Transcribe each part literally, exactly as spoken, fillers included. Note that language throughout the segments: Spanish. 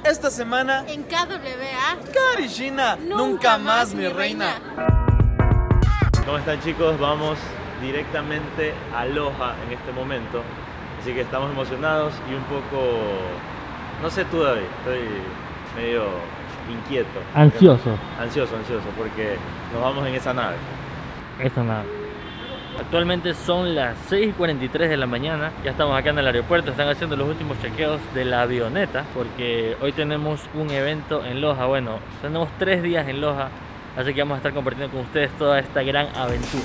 Esta semana en K W A. Karishina, nunca, nunca más, más mi reina. reina. ¿Cómo están, chicos? Vamos directamente a Loja en este momento. Así que estamos emocionados y un poco... No sé tú, David, estoy medio inquieto. Ansioso. Ansioso, ansioso, porque nos vamos en esa nave. Esa nave. Actualmente son las seis y cuarenta y tres de la mañana. Ya estamos acá en el aeropuerto. Están haciendo los últimos chequeos de la avioneta, porque hoy tenemos un evento en Loja. Bueno, tenemos tres días en Loja, así que vamos a estar compartiendo con ustedes toda esta gran aventura.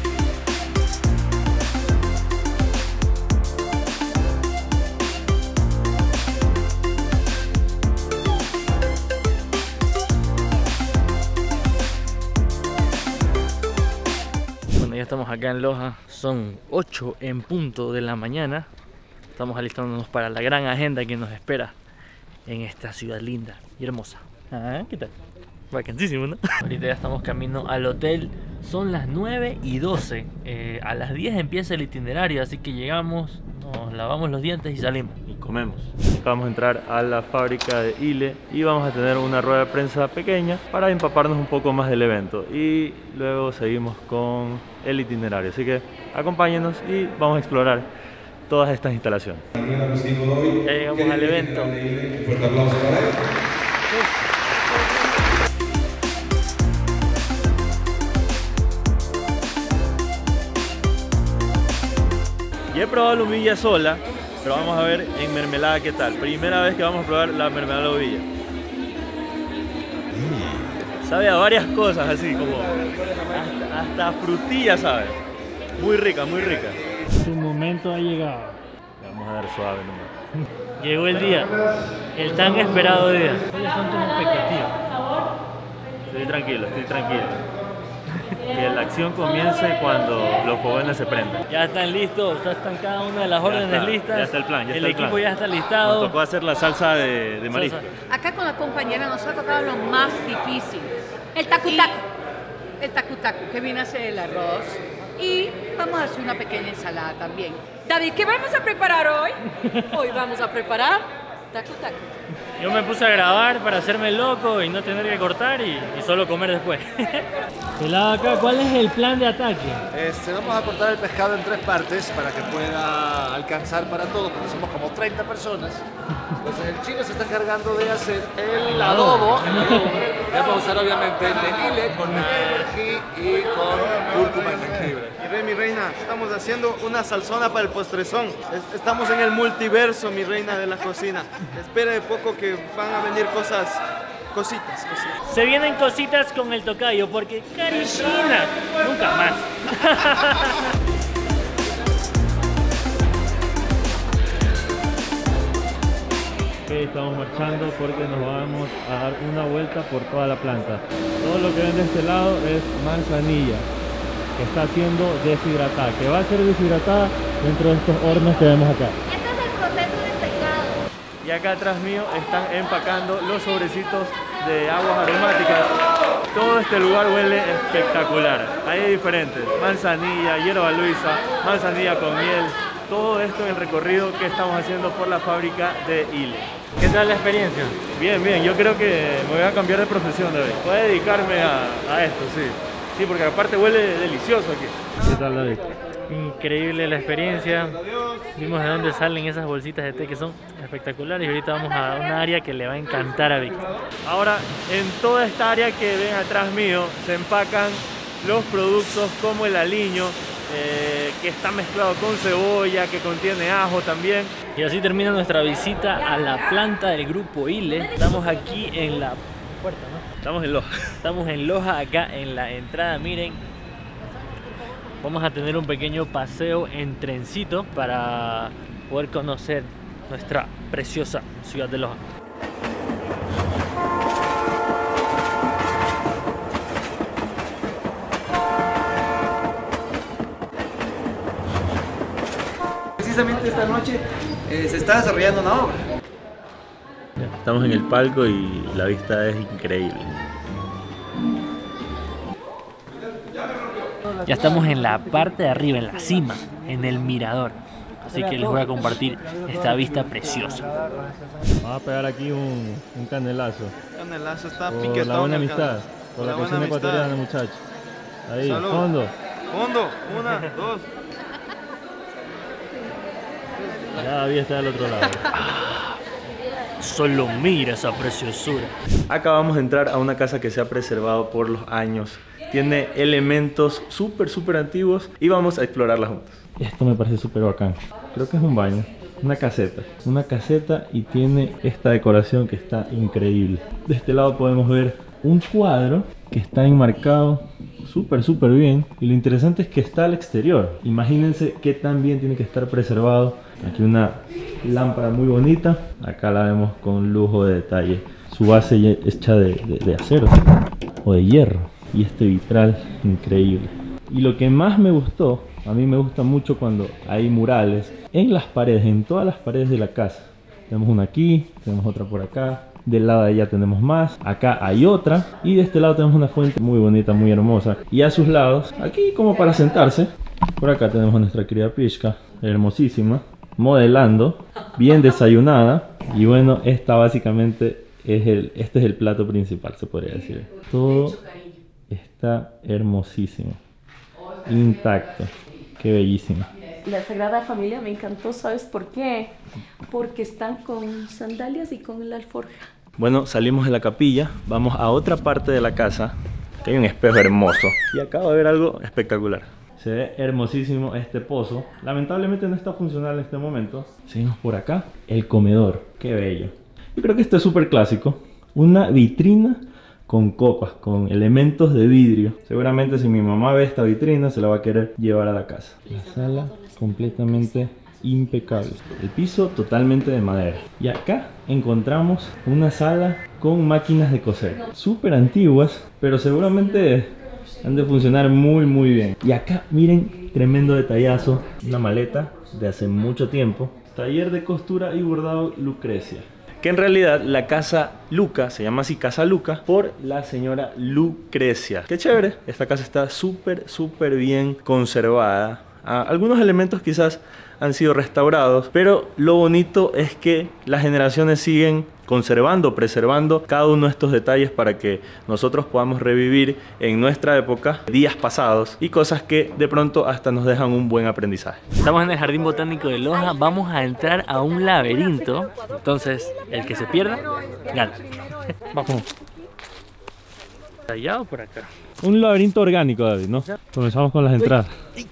Ya estamos acá en Loja, son ocho en punto de la mañana. Estamos alistándonos para la gran agenda que nos espera en esta ciudad linda y hermosa. Ah, ¿qué tal? Vacancísimo, ¿no? Ahorita ya estamos camino al hotel. Son las nueve y doce. Eh, a las diez empieza el itinerario, así que llegamos, nos lavamos los dientes y salimos. Y comemos. Vamos a entrar a la fábrica de Ile y vamos a tener una rueda de prensa pequeña para empaparnos un poco más del evento. Y luego seguimos con el itinerario. Así que acompáñenos y vamos a explorar todas estas instalaciones. Ya llegamos al evento. Un fuerte aplauso para él. Y he probado la uvilla sola, pero vamos a ver en mermelada qué tal. Primera vez que vamos a probar la mermelada de uvilla. Sabe a varias cosas así, como hasta, hasta frutilla sabe. Muy rica, muy rica. Su momento ha llegado. Le vamos a dar suave nomás. Llegó el día, el tan esperado día. ¿Cuáles son tus expectativas? Estoy tranquilo, estoy tranquilo. Que la acción comience cuando los jóvenes se prendan. Ya están listos, ya están cada una de las órdenes ya está, listas. Ya está el plan, ya el está el equipo plan. ya está listado. Nos tocó hacer la salsa de, de marisco. Acá con la compañera nos ha tocado lo más difícil. El tacu tacu. El tacu tacu, que viene a ser el arroz. Y vamos a hacer una pequeña ensalada también. David, ¿qué vamos a preparar hoy? Hoy vamos a preparar tacu tacu. Yo me puse a grabar para hacerme loco y no tener que cortar y, y solo comer después. Pelado acá, ¿cuál es el plan de ataque? Este, vamos a cortar el pescado en tres partes para que pueda alcanzar para todos, porque somos como treinta personas. Entonces el chino se está encargando de hacer el adobo. El adobo. Vamos a usar obviamente el tequila con ají y con cúrcuma y jengibre. Mi rey, mi reina, estamos haciendo una salsona para el postrezón. Estamos en el multiverso, mi reina de la cocina. Espera de poco que van a venir cosas, cositas, cositas. Se vienen cositas con el tocayo, porque Karishina, nunca más. Okay, estamos marchando porque nos vamos a dar una vuelta por toda la planta. Todo lo que ven de este lado es manzanilla, que está siendo deshidratada, que va a ser deshidratada dentro de estos hornos que vemos acá. Este es el proceso de secado. Y acá atrás mío están empacando los sobrecitos de aguas aromáticas. Todo este lugar huele espectacular. Hay diferentes: manzanilla, hierba luisa, manzanilla con miel. Todo esto en el recorrido que estamos haciendo por la fábrica de Ile. ¿Qué tal la experiencia? Bien, bien. Yo creo que me voy a cambiar de profesión, David. Voy a dedicarme a, a esto, sí. Sí, porque aparte huele delicioso aquí. ¿Qué tal, David? Increíble la experiencia. Vimos de dónde salen esas bolsitas de té que son espectaculares y ahorita vamos a una área que le va a encantar a Víctor. Ahora, en toda esta área que ven atrás mío se empacan los productos como el aliño, eh, que está mezclado con cebolla, que contiene ajo también. Y así termina nuestra visita a la planta del grupo Ile. Estamos aquí en la puerta, ¿no? Estamos en Loja. Estamos en Loja, acá en la entrada, miren. Vamos a tener un pequeño paseo en trencito para poder conocer nuestra preciosa ciudad de Loja. Precisamente esta noche eh, se está desarrollando una obra. Estamos en el palco y la vista es increíble. Ya estamos en la parte de arriba, en la cima, en el mirador. Así que les voy a compartir esta vista preciosa. Vamos a pegar aquí un, un canelazo. Canelazo está Por piquetón. la buena el amistad. canelazo. Por la buena cocina amistad. ecuatoriana, muchachos. Ahí, Salud. fondo. Fondo, una, dos. Ya David está del otro lado. Solo mira esa preciosura. Acabamos de entrar a una casa que se ha preservado por los años. Tiene elementos súper, súper antiguos y vamos a explorarla juntos. Esto me parece súper bacán. Creo que es un baño. Una caseta. Una caseta y tiene esta decoración que está increíble. De este lado podemos ver un cuadro que está enmarcado súper, súper bien. Y lo interesante es que está al exterior. Imagínense qué tan bien tiene que estar preservado. Aquí una lámpara muy bonita. Acá la vemos con lujo de detalle. Su base hecha de, de, de acero o de hierro. Y este vitral increíble. Y lo que más me gustó, a mí me gusta mucho cuando hay murales en las paredes, en todas las paredes de la casa. Tenemos una aquí, tenemos otra por acá. Del lado de allá tenemos más, acá hay otra. Y de este lado tenemos una fuente muy bonita, muy hermosa. Y a sus lados, aquí como para sentarse, por acá tenemos a nuestra querida Pishka, hermosísima, modelando, bien desayunada. Y bueno, esta básicamente es el, este es el plato principal, se podría decir. Todo está hermosísimo, intacto, qué bellísima. La Sagrada Familia me encantó, ¿sabes por qué? Porque están con sandalias y con la alforja. Bueno, salimos de la capilla, vamos a otra parte de la casa, que hay un espejo hermoso. Y acabo de ver algo espectacular. Se ve hermosísimo este pozo. Lamentablemente no está funcional en este momento. Seguimos por acá, el comedor, qué bello. Yo creo que esto es súper clásico. Una vitrina con copas, con elementos de vidrio. Seguramente si mi mamá ve esta vitrina se la va a querer llevar a la casa. La sala completamente impecable. El piso totalmente de madera. Y acá encontramos una sala con máquinas de coser. Súper antiguas, pero seguramente han de funcionar muy muy bien. Y acá miren, tremendo detallazo. Una maleta de hace mucho tiempo. Taller de costura y bordado Lucrecia. Que en realidad la casa Luca, se llama así Casa Luca, por la señora Lucrecia. Qué chévere, esta casa está súper, súper bien conservada. Ah, algunos elementos quizás han sido restaurados, pero lo bonito es que las generaciones siguen conservando, preservando cada uno de estos detalles para que nosotros podamos revivir en nuestra época días pasados y cosas que de pronto hasta nos dejan un buen aprendizaje. Estamos en el Jardín Botánico de Loja, vamos a entrar a un laberinto, entonces el que se pierda, gana. Vamos. ¿Allá o por acá? Un laberinto orgánico, David, ¿no? Comenzamos con las entradas.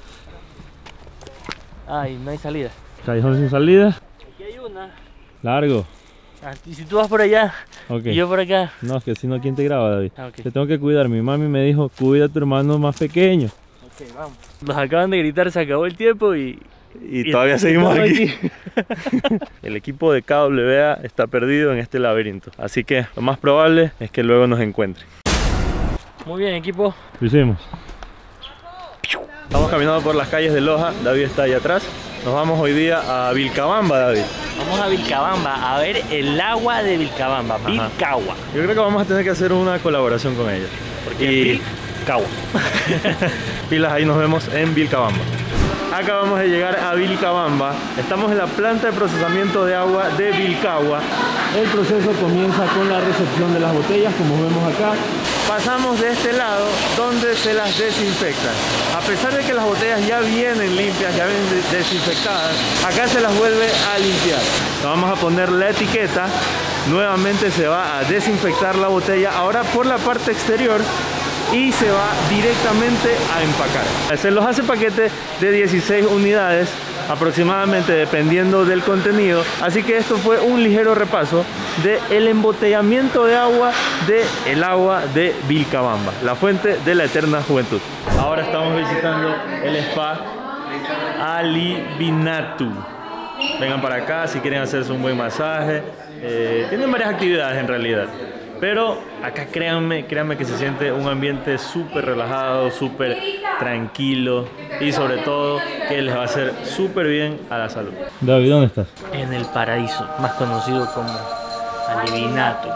Ay, no hay salida. Callejón sin salida. Aquí hay una. Largo. Ah, y si tú vas por allá, Okay. y yo por acá. No, es que si no, ¿quién te graba, David? Ah, okay. Te tengo que cuidar. Mi mami me dijo, cuida a tu hermano más pequeño. Ok, vamos. Nos acaban de gritar, se acabó el tiempo y... Y, y todavía seguimos aquí. aquí. El equipo de K W A está perdido en este laberinto. Así que lo más probable es que luego nos encuentren. Muy bien, equipo. Lo hicimos. Estamos caminando por las calles de Loja. David está ahí atrás. Nos vamos hoy día a Vilcabamba, David. Vamos a Vilcabamba a ver el agua de Vilcabamba. Ajá. Vilcagua. Yo creo que vamos a tener que hacer una colaboración con ellos. Porque Y Vilcagua. pilas, ahí nos vemos en Vilcabamba. Acabamos de llegar a Vilcabamba. Estamos en la planta de procesamiento de agua de Vilcagua. El proceso comienza con la recepción de las botellas, como vemos acá. Pasamos de este lado donde se las desinfectan. A pesar de que las botellas ya vienen limpias, ya vienen desinfectadas, acá se las vuelve a limpiar. Le vamos a poner la etiqueta. Nuevamente se va a desinfectar la botella, ahora por la parte exterior, y se va directamente a empacar. Se los hace paquete de dieciséis unidades aproximadamente, dependiendo del contenido. Así que esto fue un ligero repaso del embotellamiento de agua de el agua de Vilcabamba, la fuente de la eterna juventud. Ahora estamos visitando el spa Alivinatu. Vengan para acá si quieren hacerse un buen masaje. Eh, tienen varias actividades en realidad. Pero acá créanme, créanme que se siente un ambiente súper relajado, súper tranquilo y sobre todo que les va a hacer súper bien a la salud. David, ¿dónde estás? En el paraíso, más conocido como Alivinatu.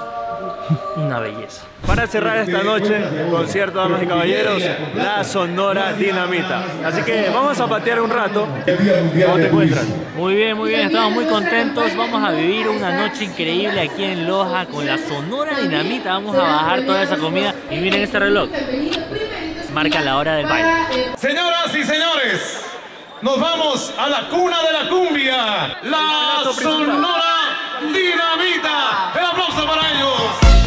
Una belleza. Para cerrar esta noche, concierto, damas y caballeros, la Sonora Dinamita. Así que vamos a patear un rato. ¿Cómo te encuentras? Muy bien, muy bien, estamos muy contentos. Vamos a vivir una noche increíble aquí en Loja con la Sonora Dinamita. Vamos a bajar toda esa comida y miren este reloj. Marca la hora del baile. Señoras y señores, nos vamos a la cuna de la cumbia, la Sonora Dinamita. El aplauso para ellos.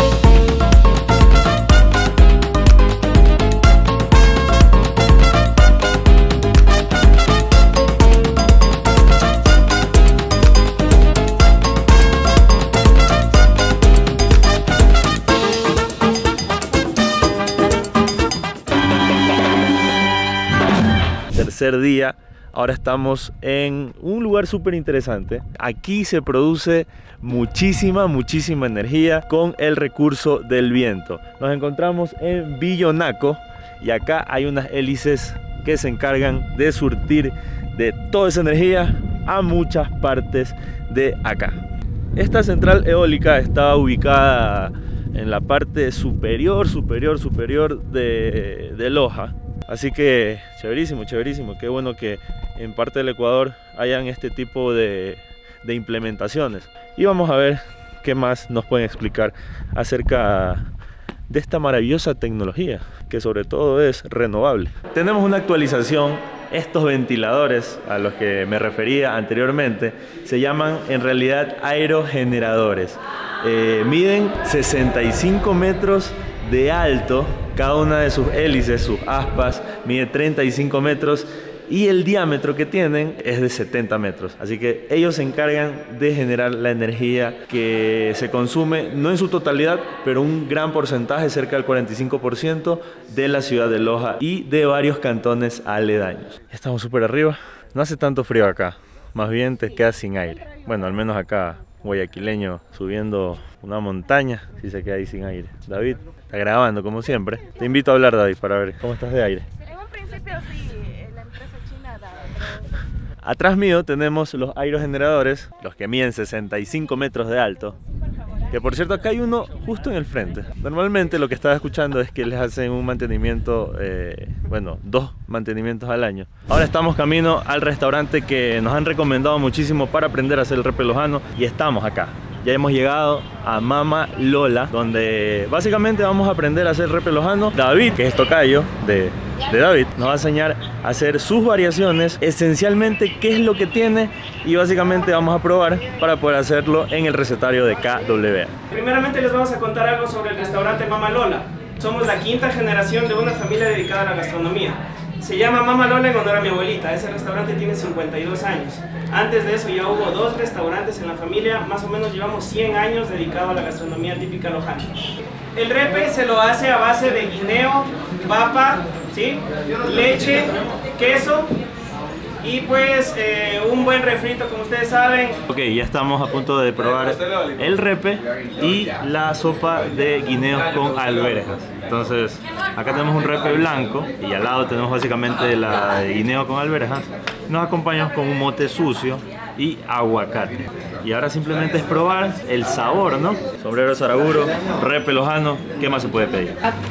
Tercer día, ahora estamos en un lugar súper interesante. Aquí se produce muchísima, muchísima energía con el recurso del viento. Nos encontramos en Villonaco y acá hay unas hélices que se encargan de surtir de toda esa energía a muchas partes de acá. Esta central eólica está ubicada en la parte superior, superior, superior de, de Loja. Así que chéverísimo, chéverísimo. Qué bueno que en parte del Ecuador hayan este tipo de, de implementaciones. Y vamos a ver qué más nos pueden explicar acerca de esta maravillosa tecnología, que sobre todo es renovable. Tenemos una actualización. Estos ventiladores a los que me refería anteriormente se llaman en realidad aerogeneradores. Eh, miden sesenta y cinco metros de alto. Cada una de sus hélices, sus aspas, mide treinta y cinco metros y el diámetro que tienen es de setenta metros. Así que ellos se encargan de generar la energía que se consume, no en su totalidad, pero un gran porcentaje, cerca del cuarenta y cinco por ciento de la ciudad de Loja y de varios cantones aledaños. Estamos súper arriba, no hace tanto frío acá, más bien te quedas sin aire. Bueno, al menos acá, guayaquileño, subiendo una montaña, si se queda ahí sin aire. David está grabando como siempre. Te invito a hablar, David, para ver cómo estás de aire. En un principio sí, la empresa china da, pero... Atrás mío tenemos los aerogeneradores, los que miden sesenta y cinco metros de alto. Que por cierto, acá hay uno justo en el frente. Normalmente lo que estaba escuchando es que les hacen un mantenimiento, eh, bueno, dos mantenimientos al año. Ahora estamos camino al restaurante que nos han recomendado muchísimo para aprender a hacer el repe lojano y estamos acá. Ya hemos llegado a Mama Lola, donde básicamente vamos a aprender a hacer repe lojano. David, que es tocayo de, de David, nos va a enseñar a hacer sus variaciones, esencialmente qué es lo que tiene y básicamente vamos a probar para poder hacerlo en el recetario de K W A. Primeramente les vamos a contar algo sobre el restaurante Mama Lola. Somos la quinta generación de una familia dedicada a la gastronomía. Se llama Mama Lola en honor a mi abuelita. Ese restaurante tiene cincuenta y dos años. Antes de eso ya hubo dos restaurantes en la familia. Más o menos llevamos cien años dedicados a la gastronomía típica lojana. El repe se lo hace a base de guineo, papa, ¿sí? Leche, queso y pues eh, un buen refrito, como ustedes saben. Ok, ya estamos a punto de probar el repe y la sopa de guineos con alberjas. Entonces, acá tenemos un repe blanco y al lado tenemos básicamente la de guineo con alberjas. Nos acompañamos con un mote sucio y aguacate. Y ahora simplemente es probar el sabor, ¿no? Sombrero Saraguro, repe lojano, ¿qué más se puede pedir?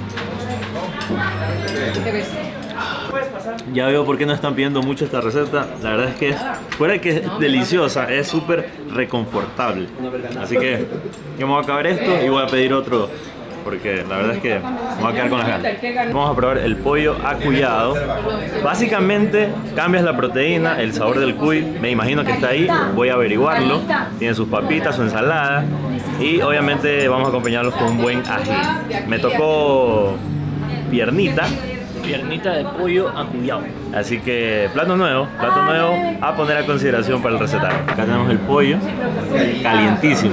Ya veo por qué no están pidiendo mucho esta receta. La verdad es que es, fuera de que es deliciosa, es súper reconfortable. Así que yo me voy a acabar esto y voy a pedir otro, porque la verdad es que me voy a quedar con las ganas. Vamos a probar el pollo acullado. Básicamente cambias la proteína, el sabor del cuy, me imagino que está ahí, voy a averiguarlo. Tiene sus papitas, su ensalada y obviamente vamos a acompañarlos con un buen ají. Me tocó piernita. Piernita de pollo acullado. Así que plato nuevo, plato nuevo a poner a consideración para el recetario. Acá tenemos el pollo, calientísimo.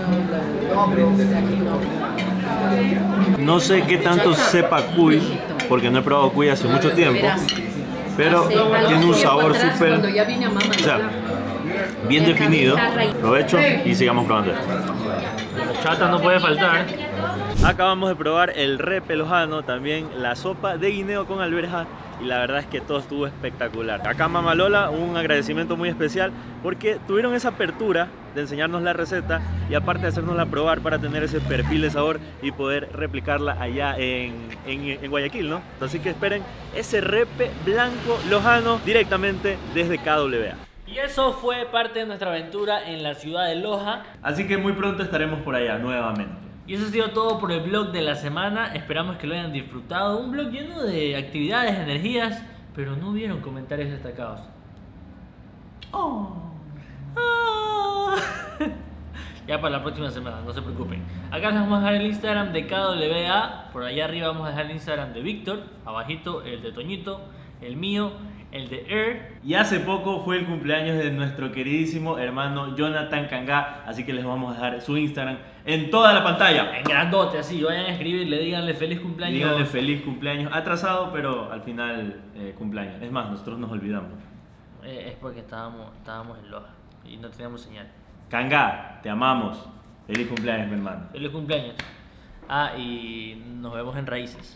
No sé qué tanto sepa cuy, porque no he probado cuy hace mucho tiempo, pero tiene un sabor súper, o sea, bien definido. Provecho y sigamos probando esto. La chata no puede faltar. Acabamos de probar el repe lojano, también la sopa de guineo con alberja y la verdad es que todo estuvo espectacular. Acá Mama Lola, un agradecimiento muy especial porque tuvieron esa apertura de enseñarnos la receta y aparte de hacérnosla probar para tener ese perfil de sabor y poder replicarla allá en, en, en Guayaquil, ¿no? Así que esperen ese repe blanco lojano directamente desde K W A. Y eso fue parte de nuestra aventura en la ciudad de Loja. Así que muy pronto estaremos por allá nuevamente. Y eso ha sido todo por el vlog de la semana. Esperamos que lo hayan disfrutado. Un vlog lleno de actividades, energías, pero no hubieron comentarios destacados. Oh. Oh. Ya para la próxima semana, no se preocupen. Acá les vamos a dejar el Instagram de K W A. Por allá arriba vamos a dejar el Instagram de Víctor. Abajito el de Toñito, el mío, el de Air. Y hace poco fue el cumpleaños de nuestro queridísimo hermano Jonathan Cangá, así que les vamos a dejar su Instagram en toda la pantalla. En grandote, así, vayan a escribirle, díganle feliz cumpleaños. Díganle feliz cumpleaños, atrasado, pero al final eh, cumpleaños. Es más, nosotros nos olvidamos. Eh, es porque estábamos, estábamos en Loja y no teníamos señal. Cangá, te amamos. Feliz cumpleaños, mi hermano. Feliz cumpleaños. Ah, y nos vemos en Raíces.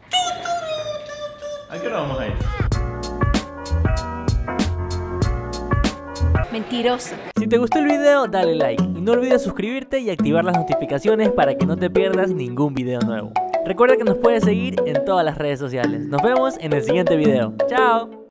¿A qué hora vamos a ir? Mentiroso. Si te gustó el video, dale like y no olvides suscribirte y activar las notificaciones para que no te pierdas ningún video nuevo. Recuerda que nos puedes seguir en todas las redes sociales. Nos vemos en el siguiente video. ¡Chao!